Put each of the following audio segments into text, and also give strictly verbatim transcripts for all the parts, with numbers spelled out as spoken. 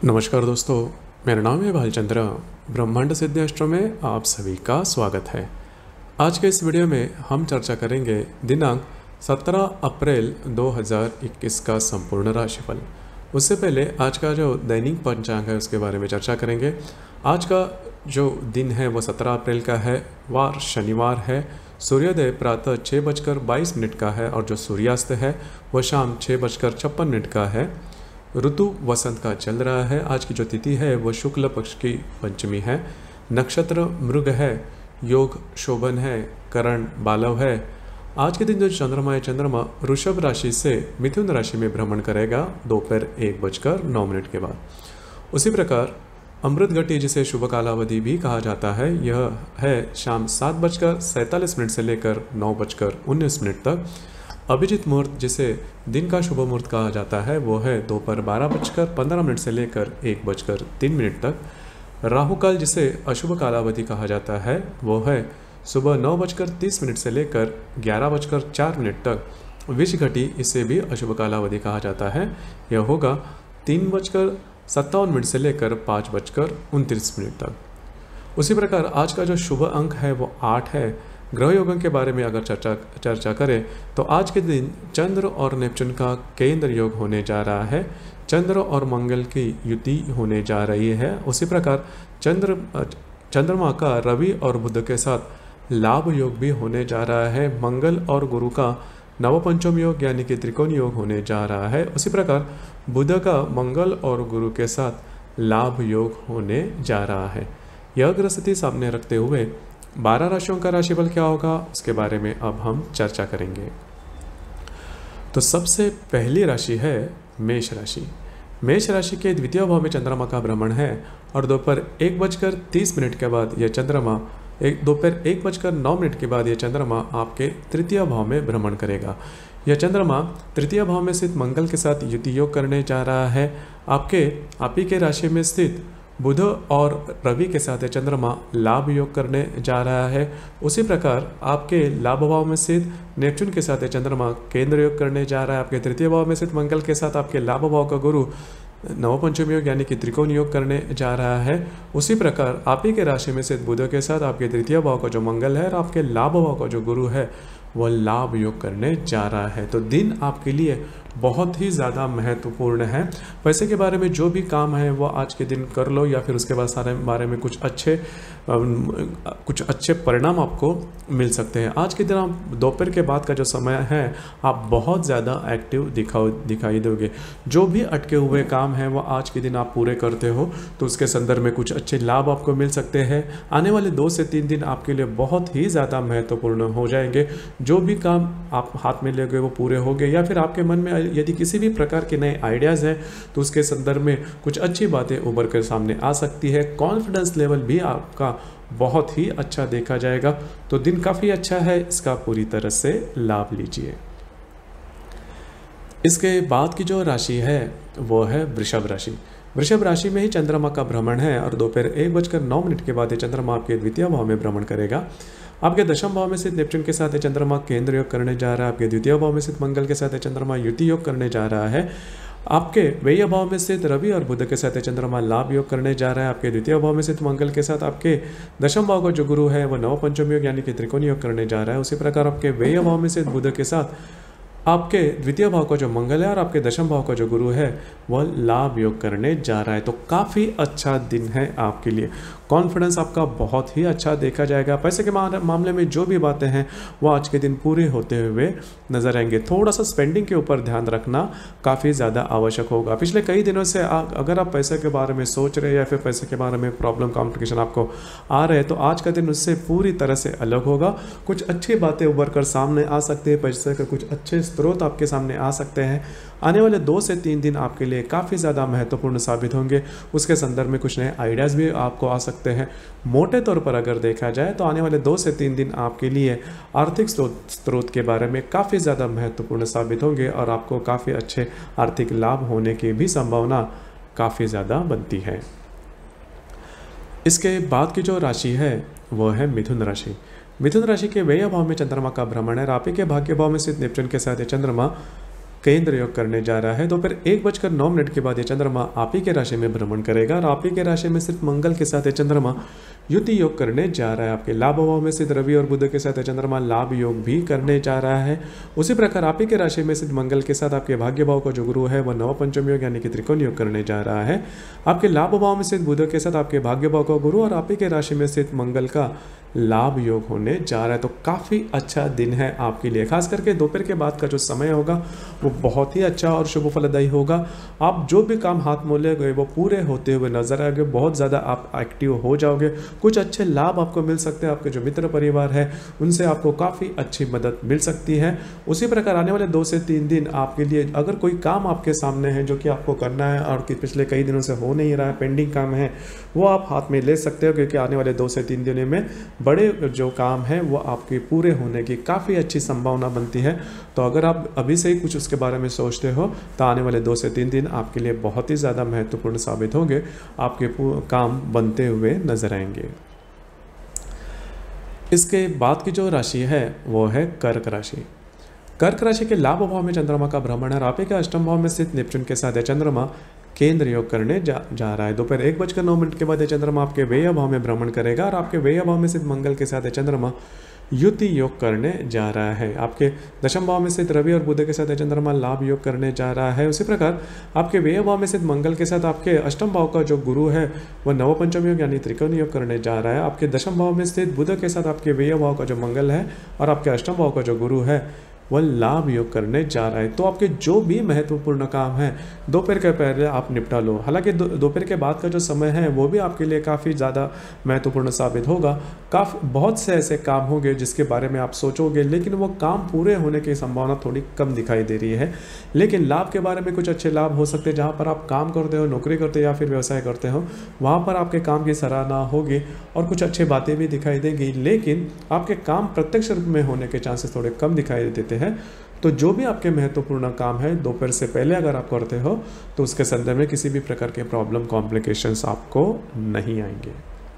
नमस्कार दोस्तों, मेरा नाम है भालचंद्र। ब्रह्मांड सिद्धि एस्ट्रो में आप सभी का स्वागत है। आज के इस वीडियो में हम चर्चा करेंगे दिनांक सत्रह अप्रैल दो हज़ार इक्कीस का संपूर्ण राशिफल। उससे पहले आज का जो दैनिक पंचांग है उसके बारे में चर्चा करेंगे। आज का जो दिन है वो सत्रह अप्रैल का है, वार शनिवार है। सूर्योदय प्रातः छः बजकर बाईस मिनट का है और जो सूर्यास्त है वो शाम छः बजकर छप्पन मिनट का है। ऋतु वसंत का चल रहा है। आज की जो तिथि है वो शुक्ल पक्ष की पंचमी है। नक्षत्र मृग है, योग शोभन है, करण बालव है। आज के दिन जो चंद्रमा है, चंद्रमा वृषभ राशि से मिथुन राशि में भ्रमण करेगा दोपहर एक बजकर नौ मिनट के बाद। उसी प्रकार अमृत घटी जिसे शुभ कालावधि भी कहा जाता है, यह है शाम सात बजकर सैंतालीस मिनट से लेकर नौ बजकर उन्नीस मिनट तक। अभिजीत मुहूर्त जिसे दिन का शुभ मुहूर्त कहा जाता है वो है दोपहर बारह बजकर पंद्रह मिनट से लेकर एक बजकर तीन मिनट तक। राहु काल जिसे अशुभ कालावधि कहा जाता है वो है सुबह नौ बजकर तीस मिनट से लेकर ग्यारह बजकर चार मिनट तक। विष घटी इसे भी अशुभ कालावधि कहा जाता है, यह होगा तीन बजकर सत्तावन मिनट से लेकर पाँच बजकर उनतीस मिनट तक। उसी प्रकार आज का जो शुभ अंक है वो आठ है। ग्रह योगों के बारे में अगर चर्चा चर्चा करें तो आज के दिन चंद्र और नेपच्यून का केंद्र योग होने जा रहा है। चंद्र और मंगल की युति होने जा रही है। उसी प्रकार चंद्र चंद्रमा का रवि और बुध के साथ लाभ योग भी होने जा रहा है। मंगल और गुरु का नवपंचम योग यानी कि त्रिकोण योग होने जा रहा है। उसी प्रकार बुध का मंगल और गुरु के साथ लाभ योग होने जा रहा है। यह ग्रह स्थिति सामने रखते हुए बारह राशियों का राशिफल क्या होगा उसके बारे में अब हम चर्चा करेंगे। तो सबसे पहली राशि है मेष राशि। मेष राशि के द्वितीय भाव में चंद्रमा का भ्रमण है और दोपहर एक बजकर तीस मिनट के बाद यह चंद्रमा एक दोपहर एक बजकर नौ मिनट के बाद यह चंद्रमा आपके तृतीय भाव में भ्रमण करेगा। यह चंद्रमा तृतीय भाव में स्थित मंगल के साथ युति योग करने जा रहा है। आपके आप ही के राशि में स्थित बुध और रवि के साथ चंद्रमा लाभ योग करने जा रहा है। उसी प्रकार आपके लाभ भाव में स्थित नेपच्यून के साथ चंद्रमा केंद्र योग करने जा रहा है। आपके तृतीय भाव में स्थित मंगल के साथ आपके लाभ भाव का गुरु नवपंचम योग यानी कि त्रिकोण योग करने जा रहा है। उसी प्रकार आप ही के राशि में स्थित बुध के साथ आपके तृतीय भाव का जो मंगल है और आपके लाभ भाव का जो गुरु है वह लाभ योग करने जा रहा है। तो दिन आपके लिए बहुत ही ज़्यादा महत्वपूर्ण है। पैसे के बारे में जो भी काम है वो आज के दिन कर लो या फिर उसके बाद सारे बारे में कुछ अच्छे कुछ अच्छे परिणाम आपको मिल सकते हैं। आज के दिन आप दोपहर के बाद का जो समय है आप बहुत ज़्यादा एक्टिव दिखाओ दिखाई दोगे। जो भी अटके हुए काम हैं वो आज के दिन आप पूरे करते हो तो उसके संदर्भ में कुछ अच्छे लाभ आपको मिल सकते हैं। आने वाले दो से तीन दिन आपके लिए बहुत ही ज़्यादा महत्वपूर्ण हो जाएंगे। जो भी काम आप हाथ में ले गए वो पूरे हो गए या फिर आपके मन में यदि किसी भी प्रकार के नए आइडियाज़ हैं तो उसके संदर्भ में कुछ अच्छी बातें उभर कर सामने आ सकती है। कॉन्फिडेंस लेवल भी आपका बहुत ही अच्छा देखा जाएगा। तो दिन काफ़ी अच्छा है, इसका पूरी तरह से लाभ लीजिए। इसके बाद की जो राशि है वो है वृषभ राशि। वृषभ राशि में ही चंद्रमा का भ्रमण है और दोपहर एक बजकर नौ मिनट के बाद ये चंद्रमा आपके द्वितीय भाव में भ्रमण करेगा। आपके दशम भाव में स्थित नेपच्यून के साथ चंद्रमा केंद्र योग करने जा रहा है। आपके द्वितीय भाव में स्थित मंगल के साथ चंद्रमा युति योग करने जा रहा है। आपके व्यय भाव में स्थित रवि और बुध के साथ चंद्रमा लाभ योग करने जा रहा है। आपके द्वितीय भाव में स्थित मंगल के साथ आपके दशम भाव का जो गुरु है वह नवपंचम योग यानी कि त्रिकोण योग करने जा रहा है। उसी प्रकार आपके व्यय भाव में स्थित बुध के साथ आपके द्वितीय भाव का जो मंगल है और आपके दशम भाव का जो गुरु है वह लाभ योग करने जा रहा है। तो काफ़ी अच्छा दिन है आपके लिए। कॉन्फिडेंस आपका बहुत ही अच्छा देखा जाएगा। पैसे के मामले में जो भी बातें हैं वो आज के दिन पूरे होते हुए नजर आएंगे। थोड़ा सा स्पेंडिंग के ऊपर ध्यान रखना काफ़ी ज़्यादा आवश्यक होगा। पिछले कई दिनों से आ, अगर आप पैसे के बारे में सोच रहे हैं या फिर पैसे के बारे में प्रॉब्लम कॉम्प्लिकेशन आपको आ रहे हैं तो आज का दिन उससे पूरी तरह से अलग होगा। कुछ अच्छी बातें उभर कर सामने आ सकती है। पैसे का कुछ अच्छे स्रोत आपके सामने आ सकते हैं। आने वाले दो से तीन दिन आपके लिए काफ़ी ज़्यादा महत्वपूर्ण साबित होंगे। उसके संदर्भ में कुछ नए आइडियाज़ भी आपको आ सकते हैं। मोटे तौर पर अगर देखा जाए तो आने वाले दो से तीन दिन आपके लिए आर्थिक स्रोत स्रोत के बारे में काफ़ी ज़्यादा महत्वपूर्ण साबित होंगे और आपको काफ़ी अच्छे आर्थिक लाभ होने की भी संभावना काफ़ी ज़्यादा बनती है। इसके बाद की जो राशि है वो है मिथुन राशि। मिथुन राशि के व्यय भाव में चंद्रमा का भ्रमण है। आप ही के भाग्य भाव में स्थित नेपच्यून के साथ चंद्रमा केंद्र योग करने जा रहा है। दोपहर एक बजकर नौ मिनट के बाद ये चंद्रमा आप ही के राशि में भ्रमण करेगा और आप ही के राशि में सिर्फ मंगल के साथ ये चंद्रमा युति योग करने जा रहा है। आपके लाभ भाव में स्थित रवि और बुध के साथ ये चंद्रमा लाभ योग भी करने जा रहा है। उसी प्रकार आप ही के राशि में स्थित मंगल के साथ आपके भाग्य भाव का जो गुरु है वह नव पंचम योग यानी कि त्रिकोण योग करने जा रहा है। आपके लाभ भाव में स्थित बुध के साथ आपके भाग्य भाव का गुरु और आप ही के राशि में स्थित मंगल का लाभ योग होने जा रहा है। तो काफ़ी अच्छा दिन है आपके लिए, खास करके दोपहर के बाद का जो समय होगा वो बहुत ही अच्छा और शुभ फलदायी होगा। आप जो भी काम हाथ में ले गए वो पूरे होते हुए नजर आएंगे, बहुत ज़्यादा आप एक्टिव हो जाओगे, कुछ अच्छे लाभ आपको मिल सकते हैं। आपके जो मित्र परिवार है उनसे आपको काफ़ी अच्छी मदद मिल सकती है। उसी प्रकार आने वाले दो से तीन दिन आपके लिए अगर कोई काम आपके सामने है जो कि आपको करना है और कि पिछले कई दिनों से हो नहीं रहा है, पेंडिंग काम है, वो आप हाथ में ले सकते हो, क्योंकि आने वाले दो से तीन दिनों में बड़े जो काम है वो आपके पूरे होने की काफ़ी अच्छी संभावना बनती है। तो अगर आप अभी से ही कुछ उसके बारे में सोचते हो तो आने वाले दो से तीन दिन आपके लिए बहुत ही ज़्यादा महत्वपूर्ण साबित होंगे, आपके काम बनते हुए नजर आएंगे। इसके बाद की जो राशि है वो है कर्क राशि। कर्क राशि के लाभ भाव में चंद्रमा का भ्रमण है और आप ही के अष्टम भाव में स्थित नेपच्यून के साथ चंद्रमा केंद्र योग करने जा जा रहा है। दोपहर एक बजकर नौ मिनट के बाद चंद्रमा आपके व्यय भाव में भ्रमण करेगा और आपके व्यय भाव में स्थित मंगल के साथ चंद्रमा युति योग करने जा रहा है। आपके दशम भाव में स्थित रवि और बुध के साथ चंद्रमा लाभ योग करने जा रहा है। उसी प्रकार आपके व्यय भाव में स्थित मंगल के साथ आपके अष्टम भाव का जो गुरु है वह नव पंचम योग यानी त्रिकोण योग करने जा रहा है। आपके दशम भाव में स्थित बुध के साथ आपके व्यय भाव का जो मंगल है और आपके अष्टम भाव का जो गुरु है वह लाभ योग करने जा रहा है। तो आपके जो भी महत्वपूर्ण काम है दोपहर के पहले आप निपटा लो। हालांकि दोपहर के बाद का जो समय है वो भी आपके लिए काफ़ी ज़्यादा महत्वपूर्ण साबित होगा। काफ़ी बहुत से ऐसे काम होंगे जिसके बारे में आप सोचोगे लेकिन वो काम पूरे होने की संभावना थोड़ी कम दिखाई दे रही है। लेकिन लाभ के बारे में कुछ अच्छे लाभ हो सकते हैं। जहाँ पर आप काम करते हो, नौकरी करते हो या फिर व्यवसाय करते हो, वहाँ पर आपके काम की सराहना होगी और कुछ अच्छी बातें भी दिखाई देंगी। लेकिन आपके काम प्रत्यक्ष रूप में होने के चांसेस थोड़े कम दिखाई देते हैं। तो जो भी आपके महत्वपूर्ण काम है दोपहर से पहले अगर आप करते हो तो उसके संदर्भ में किसी भी प्रकार के प्रॉब्लम कॉम्प्लिकेशंस आपको नहीं आएंगे।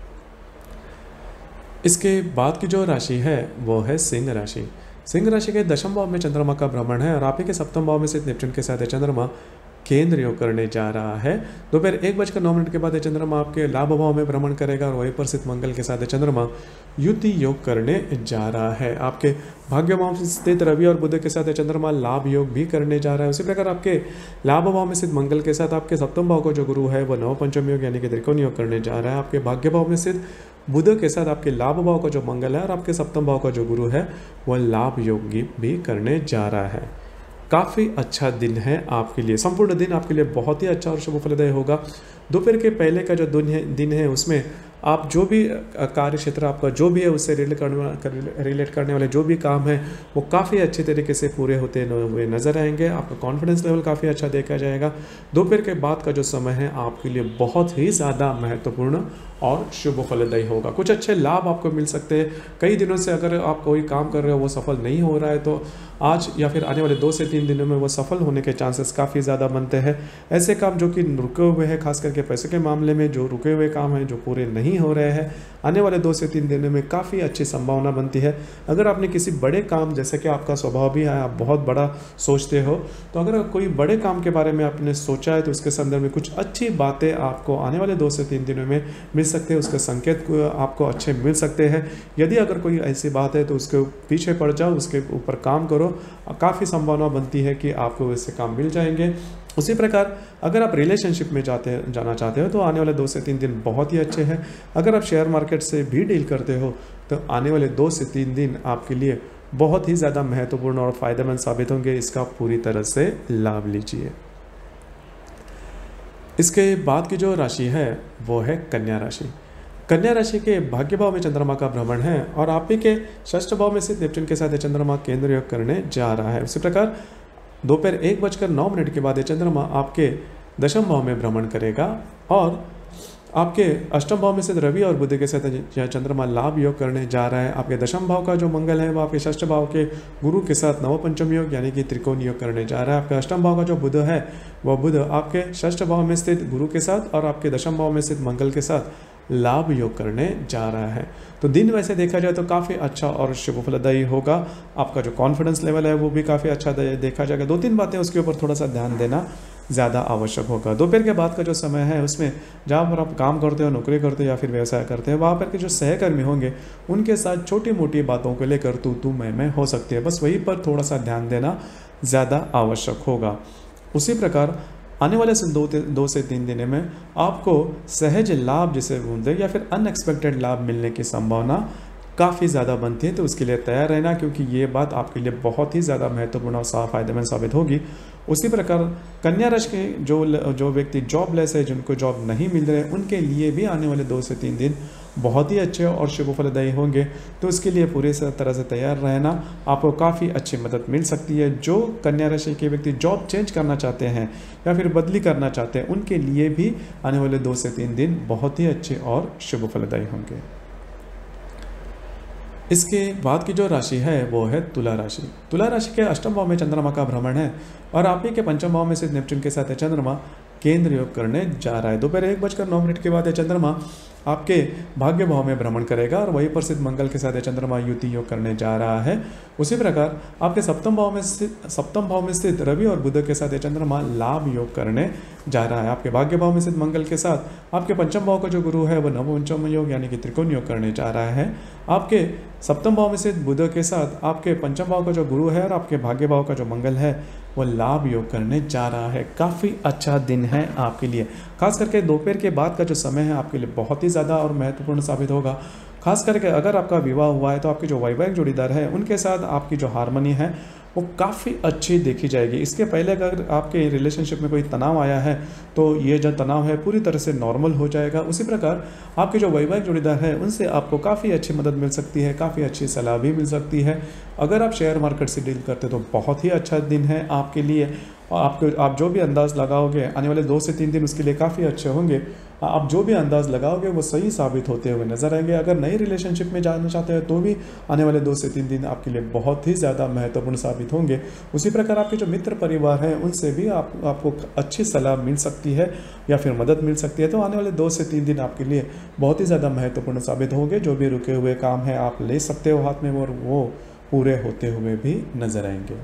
इसके बाद की जो राशि है वो है सिंह राशि। सिंह राशि के दशम भाव में चंद्रमा का भ्रमण है और आप ही के सप्तम भाव में स्थित नेपच्यून के साथ चंद्रमा केंद्र योग करने जा रहा है। दोपहर एक बजकर नौ मिनट के बाद चंद्रमा आपके लाभ भाव में भ्रमण करेगा और वहीं पर स्थित मंगल के साथ चंद्रमा युति योग करने जा रहा है। आपके भाग्य भाव में स्थित रवि और बुध के साथ चंद्रमा लाभ योग भी करने जा रहा है। उसी प्रकार आपके लाभ भाव में स्थित मंगल के साथ आपके सप्तम भाव का जो गुरु है वह नव पंचम योग यानी कि त्रिकोण योग करने जा रहा है। आपके भाग्य भाव में स्थित बुध के साथ आपके लाभ भाव का जो मंगल है और आपके सप्तम भाव का जो गुरु है वह लाभ योग भी करने जा रहा है। काफ़ी अच्छा दिन है आपके लिए, संपूर्ण दिन आपके लिए बहुत ही अच्छा और शुभ फलदायी होगा। दोपहर के पहले का जो दिन है दिन है उसमें आप जो भी कार्य क्षेत्र आपका जो भी है उससे रिलेट करने रिलेट करने वाले जो भी काम है वो काफ़ी अच्छे तरीके से पूरे होते हुए नजर आएंगे। आपका कॉन्फिडेंस लेवल काफ़ी अच्छा देखा जाएगा। दोपहर के बाद का जो समय है आपके लिए बहुत ही ज़्यादा महत्वपूर्ण और शुभ फलदायी होगा। कुछ अच्छे लाभ आपको मिल सकते हैं। कई दिनों से अगर आप कोई काम कर रहे हो वो सफल नहीं हो रहा है तो आज या फिर आने वाले दो से तीन दिनों में वो सफल होने के चांसेस काफ़ी ज़्यादा बनते हैं। ऐसे काम जो कि रुके हुए हैं, खास करके पैसे के मामले में जो रुके हुए काम हैं जो पूरे नहीं हो रहे हैं, आने वाले दो से तीन दिनों में काफ़ी अच्छी संभावना बनती है। अगर आपने किसी बड़े काम, जैसे कि आपका स्वभाव भी है, आप बहुत बड़ा सोचते हो, तो अगर कोई बड़े काम के बारे में आपने सोचा है तो उसके संदर्भ में कुछ अच्छी बातें आपको आने वाले दो से तीन दिनों में मिल सकते हैं। उसके संकेत आपको अच्छे मिल सकते हैं। यदि अगर कोई ऐसी बात है तो उसके पीछे पड़ जाओ, उसके ऊपर काम करो, काफ़ी संभावना बनती है कि आपको वैसे काम मिल जाएंगे। उसी प्रकार अगर आप रिलेशनशिप में जाते जाना चाहते हो तो आने वाले दो से तीन दिन बहुत ही अच्छे हैं। अगर आप शेयर मार्केट से भी डील करते हो तो आने वाले दो से तीन दिन आपके लिए बहुत ही ज़्यादा महत्वपूर्ण और फायदेमंद साबित होंगे। इसका पूरी तरह से लाभ लीजिए। इसके बाद की जो राशि है वो है कन्या राशि। कन्या राशि के भाग्य भाव में चंद्रमा का भ्रमण है और आप ही के षष्ठ भाव में स्थित नेपच्यून के साथ चंद्रमा केंद्र योग करने जा रहा है। उसी प्रकार दोपहर एक बजकर नौ मिनट के बाद चंद्रमा आपके दशम भाव में भ्रमण करेगा और आपके अष्टम भाव में स्थित रवि और बुध के साथ चंद्रमा लाभ योग करने जा रहा है। आपके दशम भाव का जो मंगल है वो आपके षष्ठ भाव के गुरु के साथ नव पंचम योग यानी कि त्रिकोण योग करने जा रहा है। आपके अष्टम भाव का जो बुध है वह बुध आपके षष्ठ भाव में स्थित गुरु के साथ और आपके दशम भाव में स्थित मंगल के साथ लाभ योग करने जा रहा है। तो दिन वैसे देखा जाए तो काफ़ी अच्छा और शुभ फलदायी होगा। आपका जो कॉन्फिडेंस लेवल है वो भी काफ़ी अच्छा देखा जाएगा। दो तीन बातें उसके ऊपर थोड़ा सा ध्यान देना ज़्यादा आवश्यक होगा। दोपहर के बाद का जो समय है उसमें जहाँ पर आप काम करते हो, नौकरी करते हो या फिर व्यवसाय करते हो, वहाँ पर के जो सहकर्मी होंगे उनके साथ छोटी मोटी बातों को लेकर तू तू मैं मैं हो सकती है। बस वहीं पर थोड़ा सा ध्यान देना ज़्यादा आवश्यक होगा। उसी प्रकार आने वाले दो दो से तीन दिन में आपको सहज लाभ जिसे बोलते हैं या फिर अनएक्सपेक्टेड लाभ मिलने की संभावना काफ़ी ज़्यादा बनती है। तो उसके लिए तैयार रहना, क्योंकि ये बात आपके लिए बहुत ही ज़्यादा महत्वपूर्ण और फायदेमंद साबित होगी। उसी प्रकार कन्या राशि के जो जो व्यक्ति जॉबलेस है, जिनको जॉब नहीं मिल रहे, उनके लिए भी आने वाले दो से तीन दिन बहुत ही अच्छे और शुभ फलदायी होंगे। तो इसके लिए पूरे तरह से तैयार रहना, आपको काफ़ी अच्छी मदद मिल सकती है। जो कन्या राशि के व्यक्ति जॉब चेंज करना चाहते हैं या फिर बदली करना चाहते हैं, उनके लिए भी आने वाले दो से तीन दिन बहुत ही अच्छे और शुभ फलदायी होंगे। इसके बाद की जो राशि है वो है तुला राशि। तुला राशि के अष्टम भाव में चंद्रमा का भ्रमण है और आप ही के पंचम भाव में से नेपच्यून के साथ चंद्रमा केंद्र योग करने जा रहा है। दोपहर एक बजकर नौ मिनट के बाद चंद्रमा आपके भाग्य भाव में भ्रमण करेगा और वहीं पर स्थित मंगल के साथ चंद्रमा युति योग करने जा रहा है। उसी प्रकार आपके सप्तम भाव में स्थित सप्तम भाव में स्थित रवि और बुध के साथ चंद्रमा लाभ योग करने जा रहा है। आपके भाग्य भाव में स्थित मंगल के साथ आपके पंचम भाव का जो गुरु है वो नवपंचम योग यानी कि त्रिकोण योग करने जा रहा है। आपके सप्तम भाव में स्थित बुध के साथ आपके पंचम भाव का जो गुरु है और आपके भाग्य भाव का जो मंगल है वो लाभ योग करने जा रहा है। काफ़ी अच्छा दिन है आपके लिए। खास करके दोपहर के बाद का जो समय है आपके लिए बहुत ही ज़्यादा और महत्वपूर्ण साबित होगा। खास करके अगर आपका विवाह हुआ है तो आपके जो वैवाहिक जोड़ीदार है उनके साथ आपकी जो हारमोनी है वो काफ़ी अच्छी देखी जाएगी। इसके पहले अगर आपके रिलेशनशिप में कोई तनाव आया है तो ये जो तनाव है पूरी तरह से नॉर्मल हो जाएगा। उसी प्रकार आपके जो वैवाहिक जोड़ीदार है उनसे आपको काफ़ी अच्छी मदद मिल सकती है, काफ़ी अच्छी सलाह भी मिल सकती है। अगर आप शेयर मार्केट से डील करते तो बहुत ही अच्छा दिन है आपके लिए। और आपको आप जो भी अंदाज़ लगाओगे आने वाले दो से तीन दिन उसके लिए काफ़ी अच्छे होंगे। आप जो भी अंदाज़ लगाओगे वो सही साबित होते हुए नजर आएंगे। अगर नई रिलेशनशिप में जाना चाहते हैं तो भी आने वाले दो से तीन दिन आपके लिए बहुत ही ज़्यादा महत्वपूर्ण साबित होंगे। उसी प्रकार आपके जो मित्र परिवार हैं उनसे भी आप आपको अच्छी सलाह मिल सकती है या फिर मदद मिल सकती है। तो आने वाले दो से तीन दिन आपके लिए बहुत ही ज़्यादा महत्वपूर्ण साबित होंगे। जो भी रुके हुए काम है आप ले सकते हो हाथ में और वो पूरे होते हुए भी नजर आएंगे।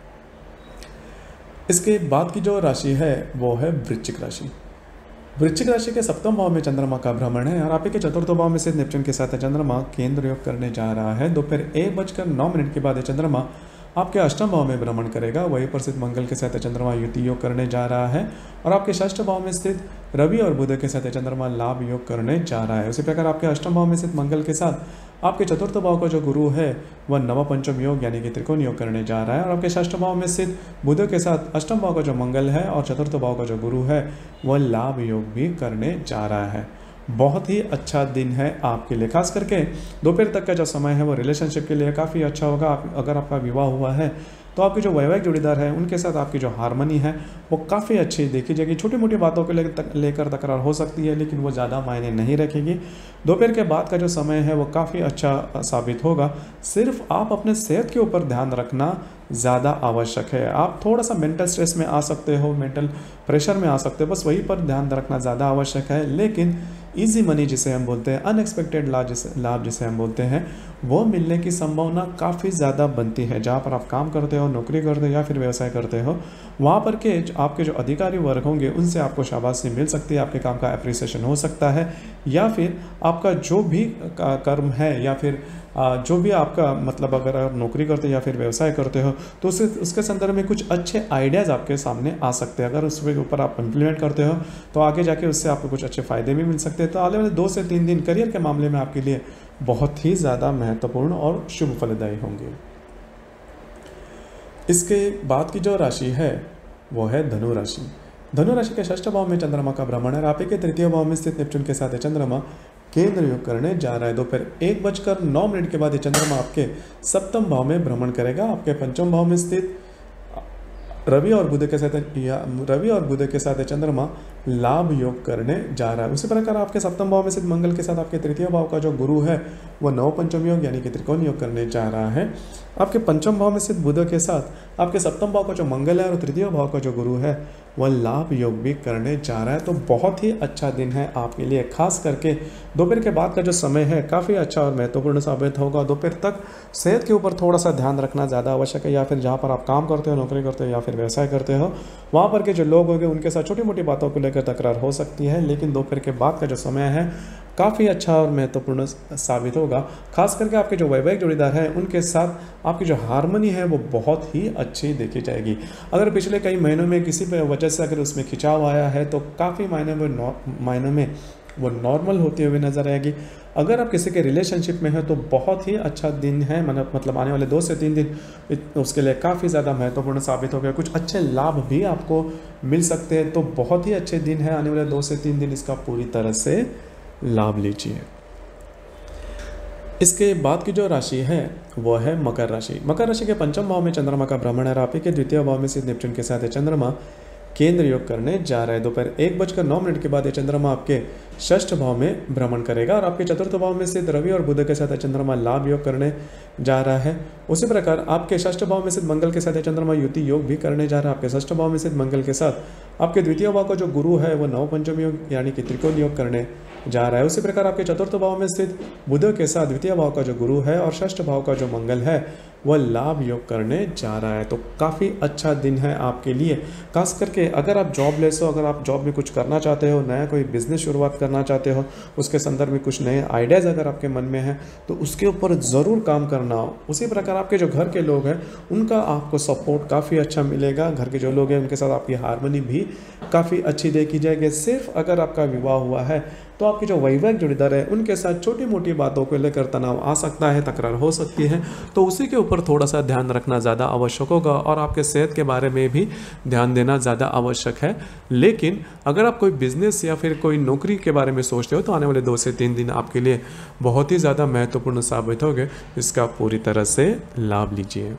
इसके बाद की जो राशि है वो है वृश्चिक राशि। वृश्चिक राशि के सप्तम भाव में चंद्रमा का भ्रमण है और आप के चतुर्थ भाव में से नेपच्यून के साथ चंद्रमा केंद्र योग करने जा रहा है। दोपहर एक बजकर नौ मिनट के बाद चंद्रमा आपके अष्टम भाव में भ्रमण करेगा। वहीं पर स्थित मंगल के साथ चंद्रमा युति योग करने जा रहा है और आपके षष्ठ भाव में स्थित रवि और बुध के साथ चंद्रमा लाभ योग करने जा रहा है। उसी प्रकार आपके अष्टम भाव में स्थित मंगल के साथ आपके चतुर्थ भाव का जो गुरु है वह नव पंचम योग यानी कि त्रिकोण योग करने जा रहा है और आपके षष्ठ भाव में स्थित बुध के साथ अष्टम भाव का जो मंगल है और चतुर्थ भाव का जो गुरु है वह लाभ योग भी करने जा रहा है। बहुत ही अच्छा दिन है आपके लिए। खास करके दोपहर तक का जो समय है वो रिलेशनशिप के लिए काफ़ी अच्छा होगा। आप, अगर आपका विवाह हुआ है तो आपके जो वैवाहिक जोड़ीदार है उनके साथ आपकी जो हारमोनी है वो काफ़ी अच्छी देखी जाएगी। छोटी मोटी बातों को लेकर तकरार हो सकती है लेकिन वो ज़्यादा मायने नहीं रखेगी। दोपहर के बाद का जो समय है वो काफ़ी अच्छा साबित होगा। सिर्फ आप अपने सेहत के ऊपर ध्यान रखना ज़्यादा आवश्यक है। आप थोड़ा सा मेंटल स्ट्रेस में आ सकते हो, मेंटल प्रेशर में आ सकते हो, बस वहीं पर ध्यान रखना ज़्यादा आवश्यक है। लेकिन इजी मनी जिसे हम बोलते हैं, अनएक्सपेक्टेड लाभ जिसे लाभ जिसे हम बोलते हैं, वो मिलने की संभावना काफ़ी ज़्यादा बनती है। जहाँ पर आप काम करते हो, नौकरी करते हो या फिर व्यवसाय करते हो, वहाँ पर के आपके जो अधिकारी वर्ग होंगे उनसे आपको शाबाशी मिल सकती है, आपके काम का अप्रिसिएशन हो सकता है या फिर आपका जो भी कर्म है या फिर जो भी आपका मतलब अगर आप नौकरी करते हो या फिर व्यवसाय करते हो तो उससे उसके संदर्भ में कुछ अच्छे आइडियाज़ आपके सामने आ सकते हैं। अगर उसके ऊपर आप इम्प्लीमेंट करते हो तो आगे जाके उससे आपको कुछ अच्छे फ़ायदे भी मिल सकते हैं। तो आने वाले दो से तीन दिन करियर के मामले में आपके लिए बहुत ही ज़्यादा महत्वपूर्ण और शुभ फलदायी होंगे। इसके बाद की जो राशि है वो है धनु राशि। धनु राशि के षष्ठ भाव में चंद्रमा का भ्रमण है। आप के तृतीय भाव में स्थित नेपच्यून के साथ चंद्रमा केंद्र योग करने जा रहा है। दोपहर एक बजकर नौ मिनट के बाद चंद्रमा आपके सप्तम भाव में भ्रमण करेगा। आपके पंचम भाव में स्थित रवि और बुध के साथ या रवि और बुध के साथ चंद्रमा लाभ योग करने जा रहा है। उसी प्रकार आपके सप्तम भाव में स्थित मंगल के साथ आपके तृतीय भाव का जो गुरु है वह नव पंचम योग यानी कि त्रिकोण योग करने जा रहा है। आपके पंचम भाव में स्थित बुध के साथ आपके सप्तम भाव का जो मंगल है और तृतीय भाव का जो गुरु है वह लाभ योग भी करने जा रहा है। तो बहुत ही अच्छा दिन है आपके लिए। खास करके दोपहर के बाद का जो समय है काफ़ी अच्छा और महत्वपूर्ण साबित होगा। दोपहर तक सेहत के ऊपर थोड़ा सा ध्यान रखना ज़्यादा आवश्यक है, या फिर जहाँ पर आप काम करते हो, नौकरी करते हो या फिर व्यवसाय करते हो, वहाँ पर के जो लोग होंगे उनके साथ छोटी मोटी बातों को लेकर तकरार हो सकती है। लेकिन दोपहर के बाद का जो समय है काफ़ी अच्छा और महत्वपूर्ण साबित होगा। खास करके आपके जो वैवाहिक जोड़ीदार हैं उनके साथ आपकी जो हार्मनी है वो बहुत ही अच्छी देखी जाएगी। अगर पिछले कई महीनों में किसी वजह से अगर उसमें खिंचाव आया है तो काफ़ी मायने में मायनों में वो नॉर्मल होती हुई नजर आएगी। अगर आप किसी के रिलेशनशिप में हैं तो बहुत ही अच्छा दिन है, मतलब मतलब आने वाले दो से तीन दिन उसके लिए काफ़ी ज़्यादा महत्वपूर्ण साबित हो गया। कुछ अच्छे लाभ भी आपको मिल सकते हैं। तो बहुत ही अच्छे दिन है आने वाले दो से तीन दिन, इसका पूरी तरह से लाभ लीजिए। इसके बाद की जो राशि है वो है मकर राशि। मकर राशि के पंचम भाव में चंद्रमा का भ्रमण है। आप ही के द्वितीय भाव में स्थित नेपच्यून के साथ चंद्रमा केंद्र योग करने जा रहा है। दोपहर एक बजकर नौ मिनट के बाद ये चंद्रमा आपके षष्ठ भाव में भ्रमण करेगा और आपके चतुर्थ भाव में स्थित रवि और बुध के साथ चंद्रमा लाभ योग करने जा रहा है। उसी प्रकार आपके षष्ठ भाव में स्थित मंगल के साथ चंद्रमा युति योग भी करने जा रहा है। आपके षष्ठ भाव में स्थित मंगल के साथ आपके द्वितीय भाव का जो गुरु है वो नव पंचम योग यानी कि त्रिकोण योग करने जा रहा है। उसी प्रकार आपके चतुर्थ भाव में स्थित बुध के साथ द्वितीय भाव का जो गुरु है और षष्ठ भाव का जो मंगल है वह लाभ योग करने जा रहा है। तो काफ़ी अच्छा दिन है आपके लिए। खास करके अगर आप जॉबलेस हो, अगर आप जॉब में कुछ करना चाहते हो, नया कोई बिजनेस शुरुआत करना चाहते हो, उसके संदर्भ में कुछ नए आइडियाज़ अगर आपके मन में हैं तो उसके ऊपर ज़रूर काम करना हो। उसी प्रकार आपके जो घर के लोग हैं उनका आपको सपोर्ट काफ़ी अच्छा मिलेगा। घर के जो लोग हैं उनके साथ आपकी हार्मनी भी काफ़ी अच्छी देखी जाएगी। सिर्फ अगर आपका विवाह हुआ है तो आपके जो वैवाहिक जोड़ीदार है उनके साथ छोटी मोटी बातों को लेकर तनाव आ सकता है, तकरार हो सकती है। तो उसी के ऊपर थोड़ा सा ध्यान रखना ज़्यादा आवश्यक होगा और आपके सेहत के बारे में भी ध्यान देना ज़्यादा आवश्यक है। लेकिन अगर आप कोई बिजनेस या फिर कोई नौकरी के बारे में सोचते हो तो आने वाले दो से तीन दिन आपके लिए बहुत ही ज़्यादा महत्वपूर्ण साबित होंगे। इसका पूरी तरह से लाभ लीजिए।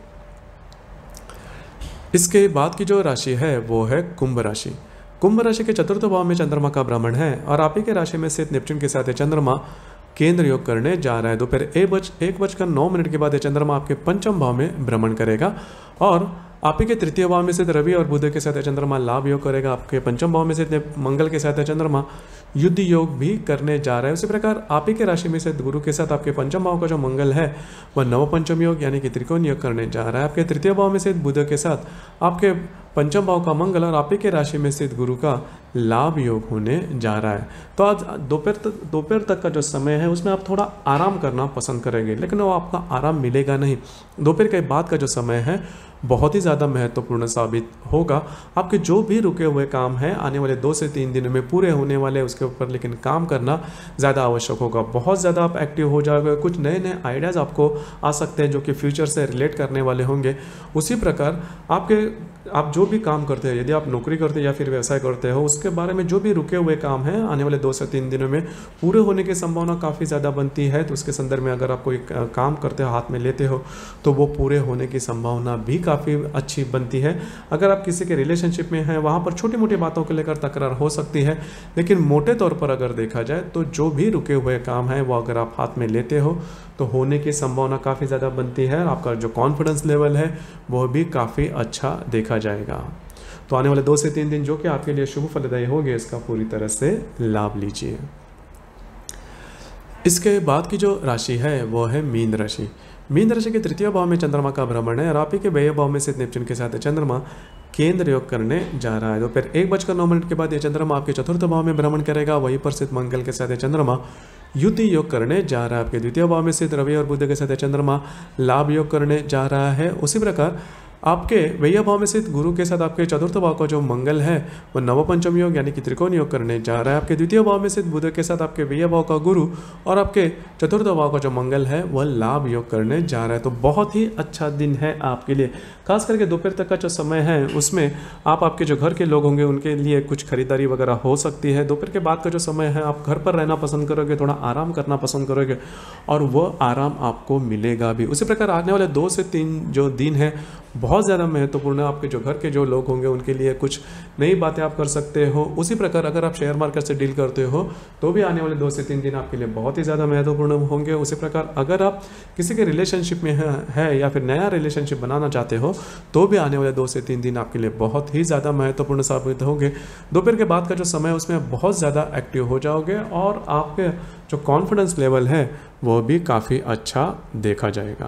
इसके बाद की जो राशि है वो है कुंभ राशि। कुंभ राशि के चतुर्थ भाव में चंद्रमा का भ्रमण है और आप ही के राशि में स्थित नेपच्यून के साथ चंद्रमा केंद्र योग करने जा रहा है। दोपहर एक बज एक बजकर नौ मिनट के बाद चंद्रमा आपके पंचम भाव में भ्रमण करेगा और आप ही के तृतीय भाव में स्थित रवि और बुध के साथ चंद्रमा लाभ योग करेगा। आपके पंचम भाव में स्थित मंगल के साथ चंद्रमा युद्ध योग भी करने जा रहा है। उसी प्रकार आप ही के राशि में स्थित गुरु के साथ आपके पंचम भाव का जो मंगल है वह नव पंचम योग यानी कि त्रिकोण योग करने जा रहा है। आपके तृतीय भाव में स्थित बुध के साथ आपके पंचम भाव का मंगल और आप ही के राशि में स्थित गुरु का लाभ योग होने जा रहा है। तो आज दोपहर तक दोपहर तक का जो समय है उसमें आप थोड़ा आराम करना पसंद करेंगे, लेकिन वो आपका आराम मिलेगा नहीं। दोपहर के बाद का जो समय है बहुत ही ज़्यादा महत्वपूर्ण साबित होगा। आपके जो भी रुके हुए काम हैं आने वाले दो से तीन दिनों में पूरे होने वाले उसके ऊपर लेकिन काम करना ज़्यादा आवश्यक होगा। बहुत ज़्यादा आप एक्टिव हो जाओगे, कुछ नए नए आइडियाज़ आपको आ सकते हैं जो कि फ्यूचर से रिलेट करने वाले होंगे। उसी प्रकार आपके आप जो भी काम करते हैं, यदि आप नौकरी करते हैं या फिर व्यवसाय करते हो, उसके बारे में जो भी रुके हुए काम हैं आने वाले दो से तीन दिनों में पूरे होने की संभावना काफ़ी ज़्यादा बनती है। तो उसके संदर्भ में अगर आप कोई काम करते हो, हाथ में लेते हो, तो वो पूरे होने की संभावना भी काफ़ी अच्छी बनती है। अगर आप किसी के रिलेशनशिप में हैं वहाँ पर छोटी मोटी बातों को लेकर तकरार हो सकती है, लेकिन मोटे तौर पर अगर देखा जाए तो जो भी रुके हुए काम हैं वो अगर आप हाथ में लेते हो तो होने की संभावना काफ़ी ज़्यादा बनती है। आपका जो कॉन्फिडेंस लेवल है वो भी काफ़ी अच्छा देखा जाएगा। तो आने वाले दो से तीन दिन जो कि आपके लिए शुभ फलदायी होंगे, इसका पूरी तरह से लाभ लीजिए। इसके बाद की जो राशि है वो है मीन राशि। मीन राशि के तृतीय भाव में चंद्रमा का भ्रमण है और आप ही के व्यय भाव में स्थित नेपच्यून के साथ चंद्रमा केंद्र योग करने जा रहा है। दोपहर एक बजकर नौ मिनट के बाद ये चंद्रमा आपके चतुर्थ भाव में भ्रमण करेगा। वहीं पर स्थित मंगल के साथ चंद्रमा युति योग करने जा रहा है। आपके द्वितीय भाव में स्थित रवि और बुध के साथ चंद्रमा लाभ योग करने जा रहा है। उसी प्रकार आपके व्यय भाव में स्थित गुरु के साथ आपके चतुर्थ भाव का जो मंगल है वह नव पंचम योग यानी कि त्रिकोण योग करने जा रहा है। आपके द्वितीय भाव में स्थित बुध के साथ आपके व्यय भाव का गुरु और आपके चतुर्थ भाव का जो मंगल है वह लाभ योग करने जा रहा है। तो बहुत ही अच्छा दिन है आपके लिए। खास करके दोपहर तक का जो समय है उसमें आप आपके जो घर के लोग होंगे उनके लिए कुछ खरीदारी वगैरह हो सकती है। दोपहर के बाद का जो समय है आप घर पर रहना पसंद करोगे, थोड़ा आराम करना पसंद करोगे और वह आराम आपको मिलेगा भी। उसी प्रकार आने वाले दो से तीन जो दिन है बहुत ज़्यादा महत्वपूर्ण है। आपके जो घर के जो लोग होंगे उनके लिए कुछ नई बातें आप कर सकते हो। उसी प्रकार अगर आप शेयर मार्केट से डील करते हो तो भी आने वाले दो से तीन दिन आपके लिए बहुत ही ज़्यादा महत्वपूर्ण होंगे। उसी प्रकार अगर आप किसी के रिलेशनशिप में है, है या फिर नया रिलेशनशिप बनाना चाहते हो तो भी आने वाले दो से तीन दिन आपके लिए बहुत ही ज़्यादा महत्वपूर्ण साबित होंगे। दोपहर के बाद का जो समय है उसमें बहुत ज़्यादा एक्टिव हो जाओगे और आपके जो कॉन्फिडेंस लेवल है वो भी काफ़ी अच्छा देखा जाएगा।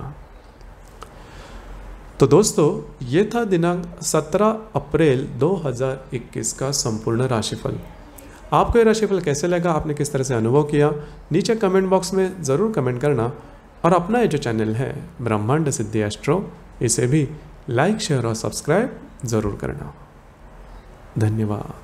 तो दोस्तों ये था दिनांक सत्रह अप्रैल दो हज़ार इक्कीस का संपूर्ण राशिफल। आपको ये राशिफल कैसे लगा, आपने किस तरह से अनुभव किया, नीचे कमेंट बॉक्स में ज़रूर कमेंट करना। और अपना ये जो चैनल है ब्रह्मांड सिद्धि एस्ट्रो, इसे भी लाइक शेयर और सब्सक्राइब ज़रूर करना। धन्यवाद।